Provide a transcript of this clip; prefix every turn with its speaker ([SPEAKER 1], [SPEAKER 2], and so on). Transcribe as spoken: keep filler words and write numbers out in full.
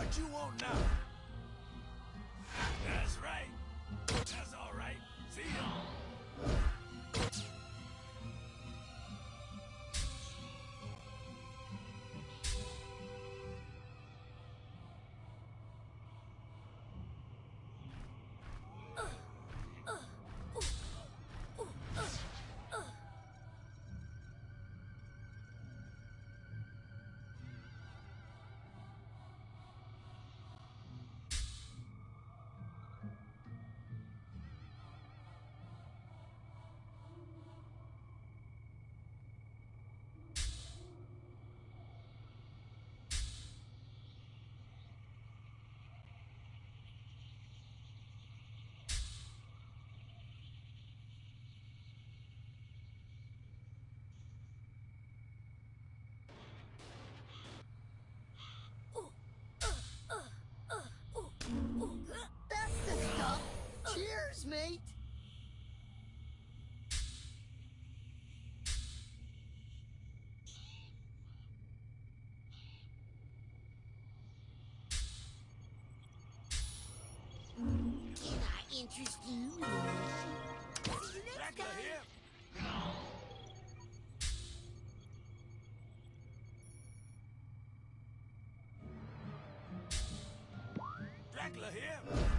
[SPEAKER 1] What you want now? That's right. That's all right. See ya.
[SPEAKER 2] That's the stuff! Cheers, mate! Can I interest you in a mission? See you next
[SPEAKER 1] Dracula
[SPEAKER 2] time!
[SPEAKER 1] here. Dracula here.